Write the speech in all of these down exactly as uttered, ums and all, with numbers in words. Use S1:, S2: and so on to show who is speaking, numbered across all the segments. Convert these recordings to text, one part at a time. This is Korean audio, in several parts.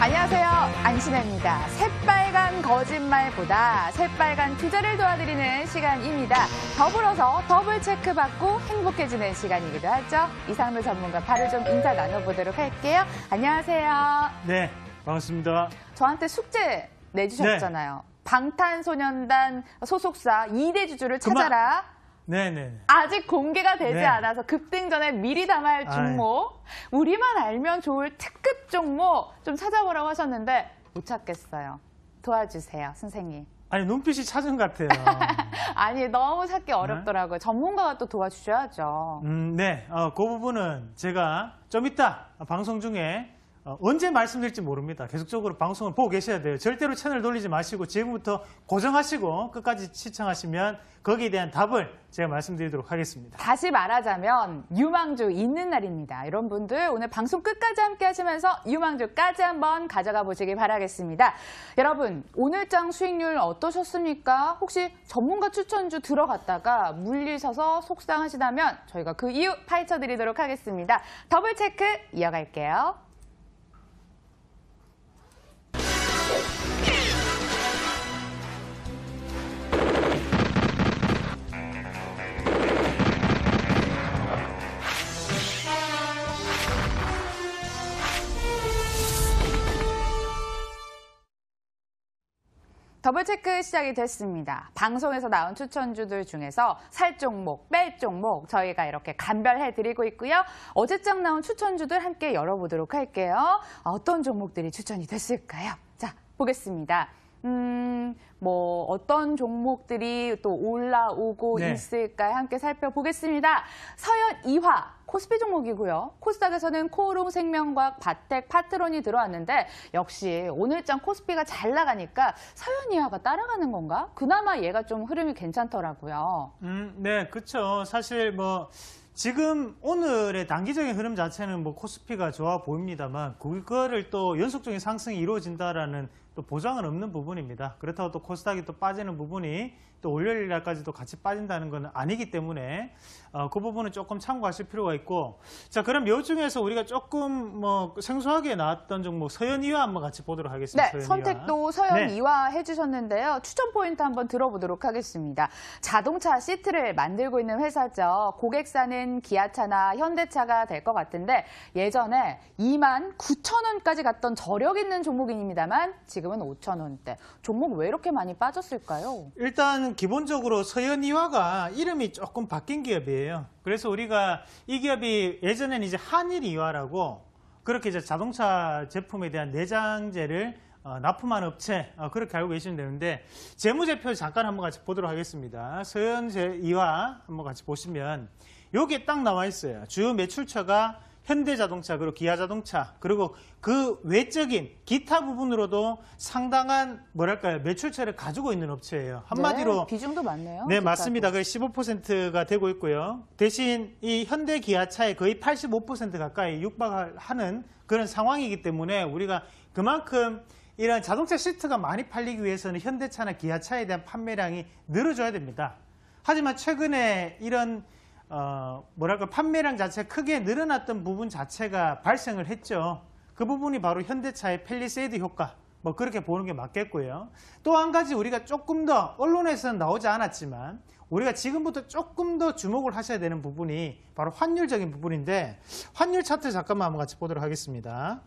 S1: 안녕하세요. 안신혜입니다. 새빨간 거짓말보다 새빨간 투자를 도와드리는 시간입니다. 더불어서 더블 체크 받고 행복해지는 시간이기도 하죠. 이상로 전문가 바로 좀 인사 나눠보도록 할게요. 안녕하세요.
S2: 네, 반갑습니다.
S1: 저한테 숙제 내주셨잖아요. 네. 방탄소년단 소속사 이 대 주주를 찾아라. 그만.
S2: 네네.
S1: 아직 공개가 되지
S2: 네.
S1: 않아서 급등 전에 미리 담아야 할 종목, 아이. 우리만 알면 좋을 특급 종목 좀 찾아보라고 하셨는데 못 찾겠어요. 도와주세요, 선생님.
S2: 아니, 눈빛이 찾은 것 같아요.
S1: 아니, 너무 찾기 어렵더라고요. 네? 전문가가 또 도와주셔야죠.
S2: 음, 네, 어, 그 부분은 제가 좀 이따 방송 중에 어, 언제 말씀드릴지 모릅니다. 계속적으로 방송을 보고 계셔야 돼요. 절대로 채널 돌리지 마시고 지금부터 고정하시고 끝까지 시청하시면 거기에 대한 답을 제가 말씀드리도록 하겠습니다.
S1: 다시 말하자면 유망주 있는 날입니다. 이런 분들 오늘 방송 끝까지 함께 하시면서 유망주까지 한번 가져가 보시기 바라겠습니다. 여러분, 오늘장 수익률 어떠셨습니까? 혹시 전문가 추천주 들어갔다가 물리셔서 속상하시다면 저희가 그 이유 파헤쳐 드리도록 하겠습니다. 더블 체크 이어갈게요. 더블체크 시작이 됐습니다. 방송에서 나온 추천주들 중에서 살 종목, 뺄 종목 저희가 이렇게 간별해드리고 있고요. 어제장 나온 추천주들 함께 열어보도록 할게요. 어떤 종목들이 추천이 됐을까요? 자, 보겠습니다. 음, 뭐 어떤 종목들이 또 올라오고 네. 있을까요? 함께 살펴보겠습니다. 서현 이화. 코스피 종목이고요. 코스닥에서는 코오롱 생명과학, 바텍, 파트론이 들어왔는데 역시 오늘장 코스피가 잘 나가니까 서현이화가 따라가는 건가? 그나마 얘가 좀 흐름이 괜찮더라고요.
S2: 음, 네, 그렇죠. 사실 뭐 지금 오늘의 단기적인 흐름 자체는 뭐 코스피가 좋아 보입니다만 그거를 또 연속적인 상승이 이루어진다라는 또 보장은 없는 부분입니다. 그렇다고 또 코스닥이 또 빠지는 부분이 또 월요일 날까지도 같이 빠진다는 건 아니기 때문에 어, 그 부분은 조금 참고하실 필요가 있고, 자, 그럼 요 중에서 우리가 조금 뭐 생소하게 나왔던 종목 서현이화 한번 같이 보도록 하겠습니다.
S1: 네, 선택도 서현이화 네. 해주셨는데요. 추천 포인트 한번 들어보도록 하겠습니다. 자동차 시트를 만들고 있는 회사죠. 고객사는 기아차나 현대차가 될 것 같은데 예전에 이만 구천 원까지 갔던 저력 있는 종목입니다만 지금은 오천 원대. 종목 왜 이렇게 많이 빠졌을까요?
S2: 일단 기본적으로 서현이화가 이름이 조금 바뀐 기업이에요. 그래서 우리가 이 기업이 예전에는 이제 한일이화라고 그렇게 이제 자동차 제품에 대한 내장재를 어, 납품하는 업체 어, 그렇게 알고 계시면 되는데 재무제표 잠깐 한번 같이 보도록 하겠습니다. 서현이화 한번 같이 보시면 여기에 딱 나와 있어요. 주요 매출처가 현대자동차 그리고 기아자동차 그리고 그 외적인 기타 부분으로도 상당한 뭐랄까요 매출처를 가지고 있는 업체예요. 한마디로
S1: 네, 비중도 많네요.
S2: 네, 맞습니다. 거의 십오 퍼센트가 되고 있고요. 대신 이 현대 기아차의 거의 팔십오 퍼센트 가까이 육박하는 그런 상황이기 때문에 우리가 그만큼 이런 자동차 시트가 많이 팔리기 위해서는 현대차나 기아차에 대한 판매량이 늘어져야 됩니다. 하지만 최근에 이런 어, 뭐랄까 판매량 자체가 크게 늘어났던 부분 자체가 발생을 했죠. 그 부분이 바로 현대차의 팰리세이드 효과 뭐 그렇게 보는 게 맞겠고요. 또 한 가지 우리가 조금 더 언론에서는 나오지 않았지만 우리가 지금부터 조금 더 주목을 하셔야 되는 부분이 바로 환율적인 부분인데 환율 차트 잠깐만 한번 같이 보도록 하겠습니다.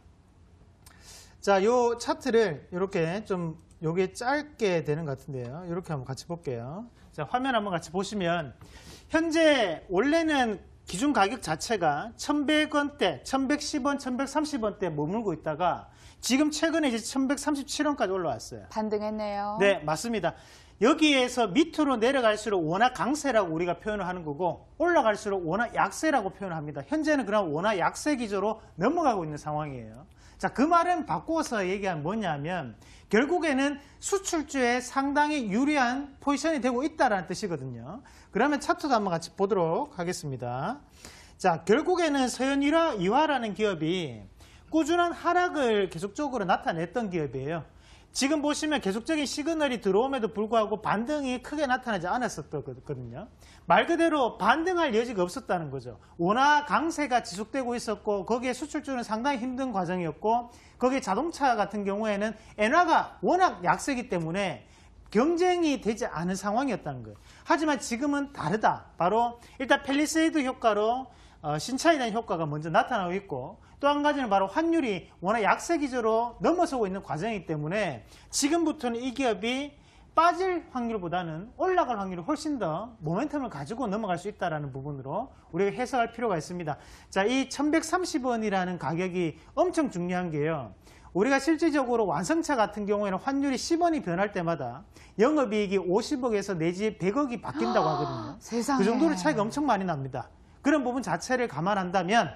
S2: 자, 요 차트를 이렇게 좀 요게 짧게 되는 것 같은데요. 이렇게 한번 같이 볼게요. 자, 화면 한번 같이 보시면 현재 원래는 기준 가격 자체가 천백 원대, 천백십 원, 천백삼십 원대 머물고 있다가 지금 최근에 이제 천백삼십칠 원까지 올라왔어요.
S1: 반등했네요.
S2: 네, 맞습니다. 여기에서 밑으로 내려갈수록 원화 강세라고 우리가 표현을 하는 거고 올라갈수록 원화 약세라고 표현을 합니다. 현재는 그럼 원화 약세 기조로 넘어가고 있는 상황이에요. 자, 그 말은 바꾸어서 얘기하면 뭐냐면 결국에는 수출주에 상당히 유리한 포지션이 되고 있다는 뜻이거든요. 그러면 차트도 한번 같이 보도록 하겠습니다. 자, 결국에는 서현이화라는 기업이 꾸준한 하락을 계속적으로 나타냈던 기업이에요. 지금 보시면 계속적인 시그널이 들어옴에도 불구하고 반등이 크게 나타나지 않았었거든요. 말 그대로 반등할 여지가 없었다는 거죠. 원화 강세가 지속되고 있었고 거기에 수출주는 상당히 힘든 과정이었고 거기에 자동차 같은 경우에는 엔화가 워낙 약세기 때문에 경쟁이 되지 않은 상황이었다는 거예요. 하지만 지금은 다르다. 바로 일단 팰리세이드 효과로 어, 신차에 대한 효과가 먼저 나타나고 있고 또 한 가지는 바로 환율이 워낙 약세 기조로 넘어서고 있는 과정이기 때문에 지금부터는 이 기업이 빠질 확률보다는 올라갈 확률이 훨씬 더 모멘텀을 가지고 넘어갈 수 있다는 부분으로 우리가 해석할 필요가 있습니다. 자, 이 천백삼십 원이라는 가격이 엄청 중요한 게요. 우리가 실질적으로 완성차 같은 경우에는 환율이 십 원이 변할 때마다 영업이익이 오십억에서 내지 백억이 바뀐다고 하거든요.
S1: 세상에.
S2: 그 정도로 차이가 엄청 많이 납니다. 그런 부분 자체를 감안한다면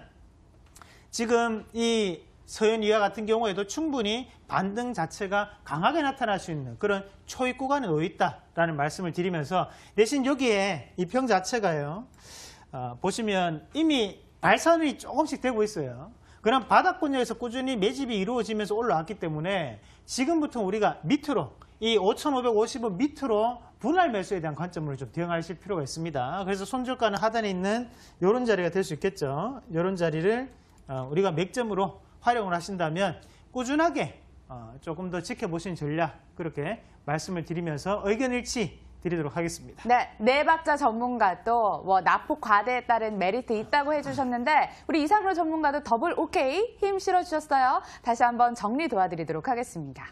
S2: 지금 이 서현이와 같은 경우에도 충분히 반등 자체가 강하게 나타날 수 있는 그런 초입 구간에 놓여 있다라는 말씀을 드리면서 대신 여기에 이 평 자체가요. 어, 보시면 이미 발산이 조금씩 되고 있어요. 그럼 바닥권역에서 꾸준히 매집이 이루어지면서 올라왔기 때문에 지금부터 우리가 밑으로 이 오천오백오십 원 밑으로 분할 매수에 대한 관점으로 좀 대응하실 필요가 있습니다. 그래서 손절가는 하단에 있는 이런 자리가 될 수 있겠죠. 이런 자리를 어, 우리가 맥점으로 활용을 하신다면 꾸준하게 어, 조금 더 지켜보신 전략 그렇게 말씀을 드리면서 의견 일치 드리도록 하겠습니다.
S1: 네, 네 박자 전문가도 뭐 납폭 과대에 따른 메리트 있다고 해주셨는데 우리 이상로 전문가도 더블 오케이 힘 실어주셨어요. 다시 한번 정리 도와드리도록 하겠습니다.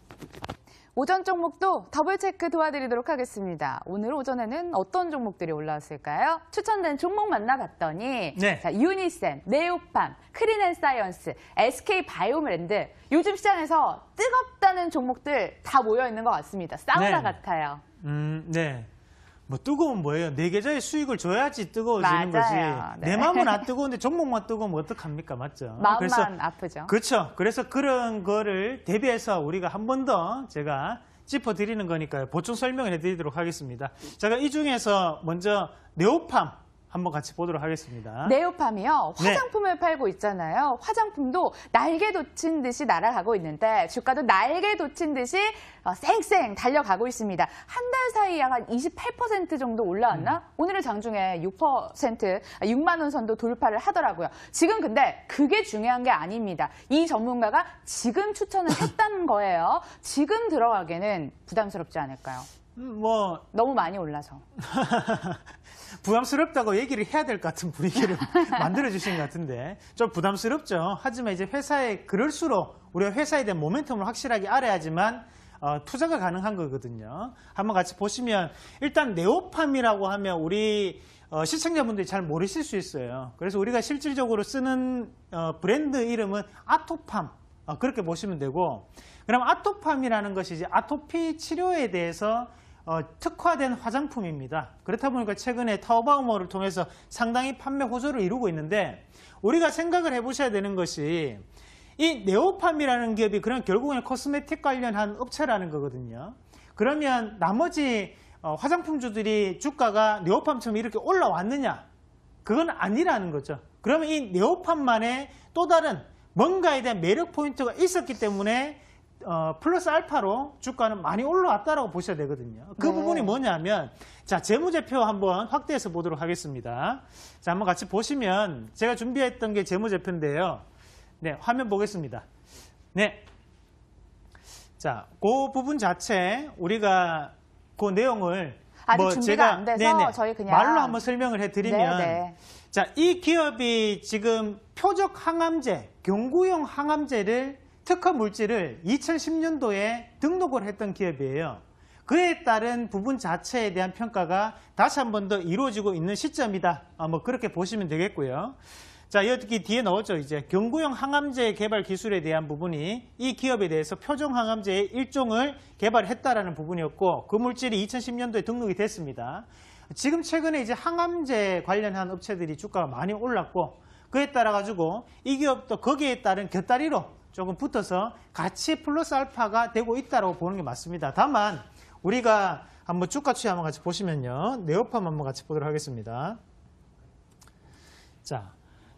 S1: 오전 종목도 더블 체크 도와드리도록 하겠습니다. 오늘 오전에는 어떤 종목들이 올라왔을까요? 추천된 종목 만나봤더니
S2: 네.
S1: 자, 유니셈, 네오팜, 크린앤사이언스, 에스케이바이오랜드 요즘 시장에서 뜨겁다는 종목들 다 모여있는 것 같습니다. 사우나
S2: 네.
S1: 같아요.
S2: 음, 네. 뭐 뜨거운 뭐예요? 내 계좌에 수익을 줘야지 뜨거워지는
S1: 맞아요.
S2: 거지.
S1: 네.
S2: 내 마음은 안 뜨거운데 종목만 뜨거우면 어떡합니까? 맞죠?
S1: 마음만
S2: 그래서,
S1: 아프죠.
S2: 그렇죠. 그래서 그런 거를 대비해서 우리가 한 번 더 제가 짚어드리는 거니까요. 보충 설명을 해드리도록 하겠습니다. 제가 이 중에서 먼저 네오팜 한번 같이 보도록 하겠습니다.
S1: 네오팜이요.
S2: 네.
S1: 화장품을 팔고 있잖아요. 화장품도 날개 돋친 듯이 날아가고 있는데 주가도 날개 돋친 듯이 어, 쌩쌩 달려가고 있습니다. 한 달 사이에 한 이십팔 퍼센트 정도 올라왔나?
S2: 음.
S1: 오늘의 장중에 육 퍼센트, 육만 원 선도 돌파를 하더라고요. 지금 근데 그게 중요한 게 아닙니다. 이 전문가가 지금 추천을 했다는 거예요. 지금 들어가기에는 부담스럽지 않을까요?
S2: 음, 뭐
S1: 너무 많이 올라서.
S2: 부담스럽다고 얘기를 해야 될 것 같은 분위기를 만들어주신 것 같은데 좀 부담스럽죠. 하지만 이제 회사에 그럴수록 우리가 회사에 대한 모멘텀을 확실하게 알아야지만 어, 투자가 가능한 거거든요. 한번 같이 보시면 일단 네오팜이라고 하면 우리 어, 시청자분들이 잘 모르실 수 있어요. 그래서 우리가 실질적으로 쓰는 어, 브랜드 이름은 아토팜 어, 그렇게 보시면 되고 그럼 아토팜이라는 것이 이제 아토피 치료에 대해서 어, 특화된 화장품입니다. 그렇다 보니까 최근에 타오바오모를 통해서 상당히 판매 호조를 이루고 있는데 우리가 생각을 해보셔야 되는 것이 이 네오팜이라는 기업이 그런 결국에는 코스메틱 관련한 업체라는 거거든요. 그러면 나머지 어, 화장품주들이 주가가 네오팜처럼 이렇게 올라왔느냐? 그건 아니라는 거죠. 그러면 이 네오팜만의 또 다른 뭔가에 대한 매력 포인트가 있었기 때문에 어, 플러스 알파로 주가는 많이 올라왔다라고 보셔야 되거든요. 그
S1: 네.
S2: 부분이 뭐냐면, 자, 재무제표 한번 확대해서 보도록 하겠습니다. 자, 한번 같이 보시면, 제가 준비했던 게 재무제표인데요. 네, 화면 보겠습니다. 네. 자, 그 부분 자체, 우리가 그 내용을,
S1: 아직 준비가 안 돼서 저희 그냥
S2: 말로 한번 설명을 해드리면,
S1: 네네.
S2: 자, 이 기업이 지금 표적 항암제, 경구용 항암제를 특허 물질을 이천십 년도에 등록을 했던 기업이에요. 그에 따른 부분 자체에 대한 평가가 다시 한 번 더 이루어지고 있는 시점이다. 아, 뭐 그렇게 보시면 되겠고요. 자, 여기 뒤에 나오죠. 이제 경구용 항암제 개발 기술에 대한 부분이 이 기업에 대해서 표적 항암제의 일종을 개발했다라는 부분이었고 그 물질이 이천십 년도에 등록이 됐습니다. 지금 최근에 이제 항암제 관련한 업체들이 주가가 많이 올랐고 그에 따라 가지고 이 기업도 거기에 따른 곁다리로 조금 붙어서 같이 플러스 알파가 되고 있다고 보는 게 맞습니다. 다만 우리가 한번 주가 추이 한번 같이 보시면요. 네오팜 한번 같이 보도록 하겠습니다. 자,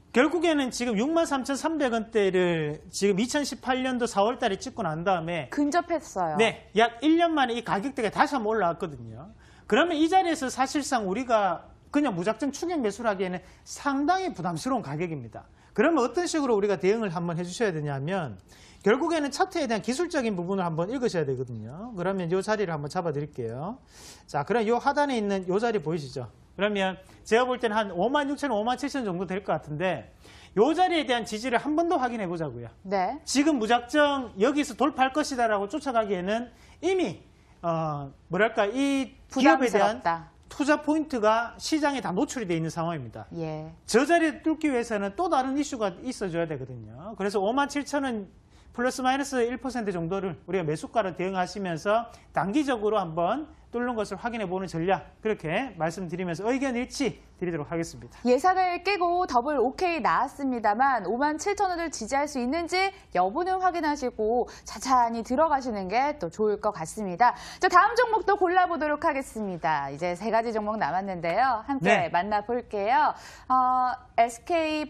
S2: 결국에는 지금 육만 삼천삼백 원대를 지금 이천십팔 년도 사월 달에 찍고 난 다음에
S1: 근접했어요.
S2: 네, 약 일 년 만에 이 가격대가 다시 한번 올라왔거든요. 그러면 이 자리에서 사실상 우리가 그냥 무작정 추격 매수를 하기에는 상당히 부담스러운 가격입니다. 그러면 어떤 식으로 우리가 대응을 한번 해주셔야 되냐면 결국에는 차트에 대한 기술적인 부분을 한번 읽으셔야 되거든요. 그러면 이 자리를 한번 잡아드릴게요. 자, 그럼 이 하단에 있는 이 자리 보이시죠? 그러면 제가 볼 때는 한 오만 육천, 오만 칠천 정도 될 것 같은데 이 자리에 대한 지지를 한 번 더 확인해 보자고요.
S1: 네.
S2: 지금 무작정 여기서 돌파할 것이다라고 쫓아가기에는 이미 어, 뭐랄까 이 기업에 대한
S1: 부담스럽다.
S2: 투자 포인트가 시장에 다 노출이 되어 있는 상황입니다.
S1: 예.
S2: 저 자리를 뚫기 위해서는 또 다른 이슈가 있어줘야 되거든요. 그래서 오만 칠천 원 플러스 마이너스 일 퍼센트 정도를 우리가 매수가로 대응하시면서 단기적으로 한번 뚫는 것을 확인해 보는 전략, 그렇게 말씀드리면서 의견 일치 드리도록 하겠습니다.
S1: 예상을 깨고 더블 오케이 나왔습니다만 오만 칠천 원을 지지할 수 있는지 여부는 확인하시고 차차히 들어가시는 게 또 좋을 것 같습니다. 자, 다음 종목도 골라보도록 하겠습니다. 이제 세 가지 종목 남았는데요. 함께
S2: 네.
S1: 만나볼게요. 어, 에스케이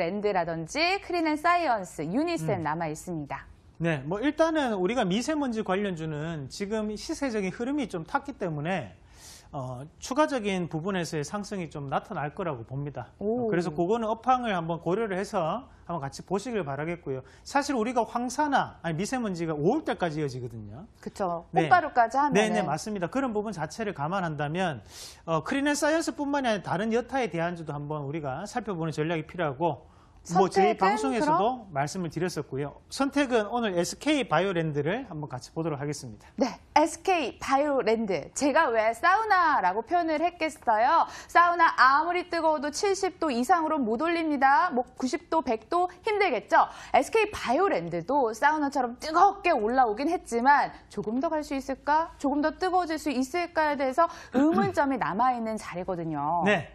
S1: 바이오랜드라든지 크린앤사이언스, 유니셈
S2: 음.
S1: 남아 있습니다.
S2: 네, 뭐 일단은 우리가 미세먼지 관련주는 지금 시세적인 흐름이 좀 탔기 때문에 어, 추가적인 부분에서의 상승이 좀 나타날 거라고 봅니다.
S1: 오.
S2: 그래서 그거는 업황을 한번 고려를 해서 한번 같이 보시길 바라겠고요. 사실 우리가 황사나 아니 미세먼지가 오월 달까지 이어지거든요.
S1: 그렇죠.
S2: 네.
S1: 꽃가루까지 하면
S2: 네, 네, 맞습니다. 그런 부분 자체를 감안한다면 어, 크린앤사이언스뿐만이 아니라 다른 여타의 대안주도 한번 우리가 살펴보는 전략이 필요하고 뭐 저희
S1: 선택은
S2: 방송에서도
S1: 그럼?
S2: 말씀을 드렸었고요. 선택은 오늘 에스케이 바이오랜드를 한번 같이 보도록 하겠습니다.
S1: 네, 에스케이 바이오랜드. 제가 왜 사우나라고 표현을 했겠어요? 사우나 아무리 뜨거워도 칠십 도 이상으로 못 올립니다. 뭐 구십 도, 백 도 힘들겠죠? 에스케이 바이오랜드도 사우나처럼 뜨겁게 올라오긴 했지만 조금 더 갈 수 있을까? 조금 더 뜨거워질 수 있을까에 대해서 의문점이 남아있는 자리거든요.
S2: 네.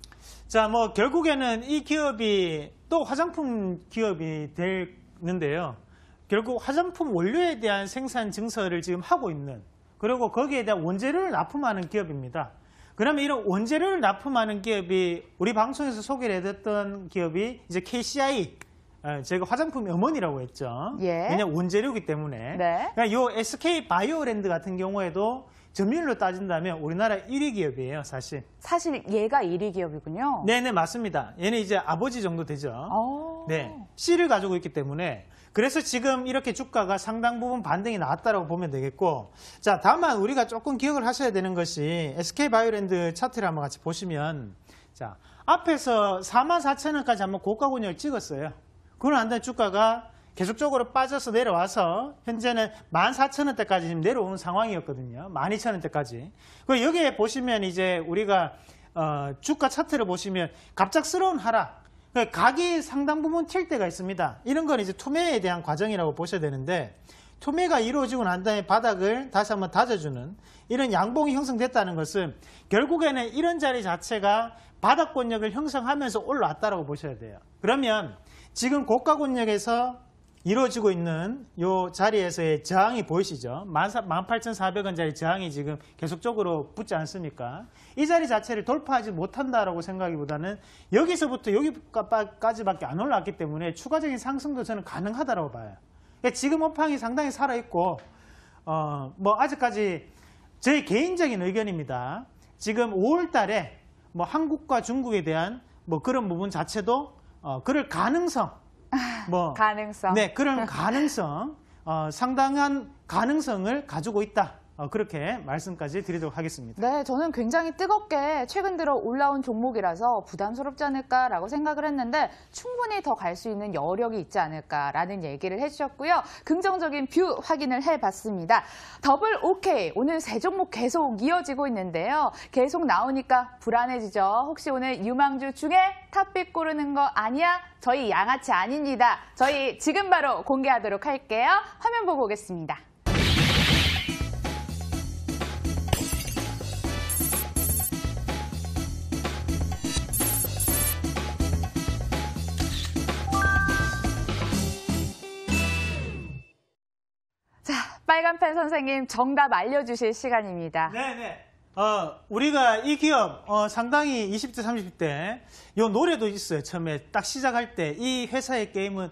S2: 자, 뭐 결국에는 이 기업이 또 화장품 기업이 되는데요. 결국 화장품 원료에 대한 생산 증설을 지금 하고 있는, 그리고 거기에 대한 원재료를 납품하는 기업입니다. 그러면 이런 원재료를 납품하는 기업이 우리 방송에서 소개를 해드렸던 기업이 이제 케이씨아이, 제가 화장품의 어머니라고 했죠.
S1: 예.
S2: 왜냐하면 원재료이기 때문에.
S1: 네.
S2: 그러니까 이 에스케이 바이오랜드 같은 경우에도 점유율로 따진다면 우리나라 일 위 기업이에요, 사실.
S1: 사실 얘가 일 위 기업이군요.
S2: 네네, 맞습니다. 얘는 이제 아버지 정도 되죠.
S1: 오.
S2: 네. C를 가지고 있기 때문에. 그래서 지금 이렇게 주가가 상당 부분 반등이 나왔다고 보면 되겠고. 자, 다만 우리가 조금 기억을 하셔야 되는 것이 에스케이 바이오랜드 차트를 한번 같이 보시면, 자, 앞에서 사만 사천 원까지 한번 고가 권역을 찍었어요. 그러고 난 다음에 주가가 계속적으로 빠져서 내려와서 현재는 만 사천 원대까지 지금 내려오는 상황이었거든요. 만 이천 원대까지. 그리고 여기에 보시면 이제 우리가 어, 주가 차트를 보시면 갑작스러운 하락, 그러니까 각이 상당 부분 튈 때가 있습니다. 이런 건 이제 투매에 대한 과정이라고 보셔야 되는데, 투매가 이루어지고 난 다음에 바닥을 다시 한번 다져주는 이런 양봉이 형성됐다는 것은 결국에는 이런 자리 자체가 바닥 권역을 형성하면서 올라왔다라고 보셔야 돼요. 그러면 지금 고가 권역에서 이루어지고 있는 이 자리에서의 저항이 보이시죠? 만 팔천사백 원짜리 저항이 지금 계속적으로 붙지 않습니까? 이 자리 자체를 돌파하지 못한다라고 생각하기보다는 여기서부터 여기까지밖에 안 올라왔기 때문에 추가적인 상승도 저는 가능하다고 봐요. 그러니까 지금 업황이 상당히 살아있고, 어, 뭐 아직까지 저희 개인적인 의견입니다. 지금 오월 달에 뭐 한국과 중국에 대한 뭐 그런 부분 자체도 어, 그럴 가능성, 뭐
S1: 가능성.
S2: 네, 그런 가능성, 어, 상당한 가능성을 가지고 있다. 어, 그렇게 말씀까지 드리도록 하겠습니다.
S1: 네, 저는 굉장히 뜨겁게 최근 들어 올라온 종목이라서 부담스럽지 않을까라고 생각을 했는데 충분히 더 갈 수 있는 여력이 있지 않을까라는 얘기를 해주셨고요. 긍정적인 뷰 확인을 해봤습니다. 더블 오케이, 오늘 세 종목 계속 이어지고 있는데요. 계속 나오니까 불안해지죠. 혹시 오늘 유망주 중에 탑픽 고르는 거 아니야? 저희 양아치 아닙니다. 저희 지금 바로 공개하도록 할게요. 화면 보고 오겠습니다. 자, 빨간펜 선생님 정답 알려주실 시간입니다.
S2: 네네. 어, 우리가 이 기업 어, 상당히 이십 대, 삼십 대 요 노래도 있어요. 처음에 딱 시작할 때 이 회사의 게임은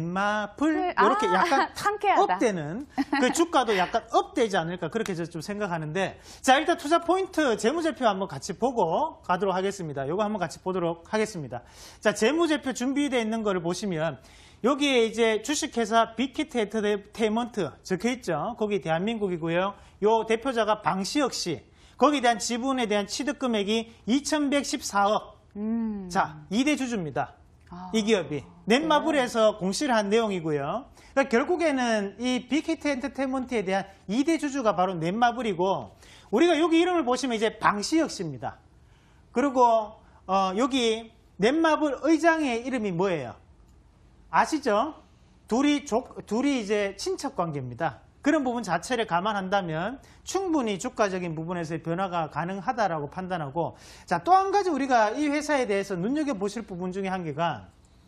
S2: 넷마블 이렇게
S1: 아,
S2: 약간
S1: 상쾌하다.
S2: 업되는 그 주가도 약간 업되지 않을까 그렇게 좀 생각하는데 자 일단 투자 포인트 재무제표 한번 같이 보고 가도록 하겠습니다. 요거 한번 같이 보도록 하겠습니다. 자 재무제표 준비되어 있는 거를 보시면 여기에 이제 주식회사 빅히트 엔터테인먼트 적혀 있죠. 거기 대한민국이고요. 요 대표자가 방시혁 씨. 거기에 대한 지분에 대한 취득 금액이 이천백십사억.
S1: 음.
S2: 자, 이 대 주주입니다.
S1: 아,
S2: 이 기업이. 넷마블에서 공시를 한 내용이고요. 그러니까 결국에는 이 빅히트 엔터테인먼트에 대한 이 대 주주가 바로 넷마블이고 우리가 여기 이름을 보시면 이제 방시혁 씨입니다. 그리고 어, 여기 넷마블 의장의 이름이 뭐예요? 아시죠? 둘이 조, 둘이 이제 친척 관계입니다. 그런 부분 자체를 감안한다면 충분히 주가적인 부분에서의 변화가 가능하다라고 판단하고 자, 또 한 가지 우리가 이 회사에 대해서 눈여겨보실 부분 중에 한 개가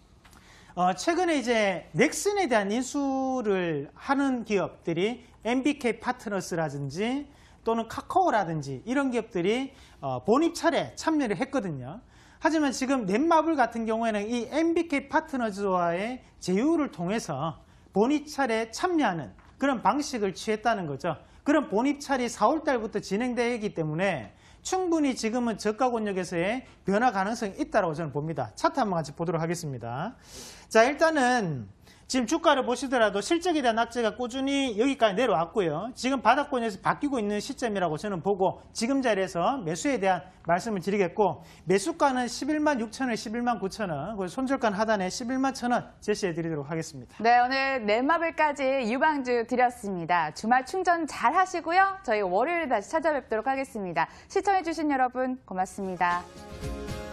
S2: 어, 최근에 이제 넥슨에 대한 인수를 하는 기업들이 엠비케이 파트너스라든지 또는 카카오라든지 이런 기업들이 어, 본입찰에 참여를 했거든요. 하지만 지금 넷마블 같은 경우에는 이 엠비케이 파트너즈와의 제휴를 통해서 본입찰에 참여하는 그런 방식을 취했다는 거죠. 그런 본입찰이 사월 달부터 진행되기 때문에 충분히 지금은 저가 권역에서의 변화 가능성이 있다고 저는 봅니다. 차트 한번 같이 보도록 하겠습니다. 자, 일단은 지금 주가를 보시더라도 실적에 대한 악재가 꾸준히 여기까지 내려왔고요. 지금 바닥권에서 바뀌고 있는 시점이라고 저는 보고 지금 자리에서 매수에 대한 말씀을 드리겠고 매수가는 십일만 육천 원, 십일만 구천 원, 그리고 손절가 하단에 십일만 천 원 제시해 드리도록 하겠습니다.
S1: 네, 오늘 넷마블까지 유방주 드렸습니다. 주말 충전 잘 하시고요. 저희 월요일에 다시 찾아뵙도록 하겠습니다. 시청해주신 여러분 고맙습니다.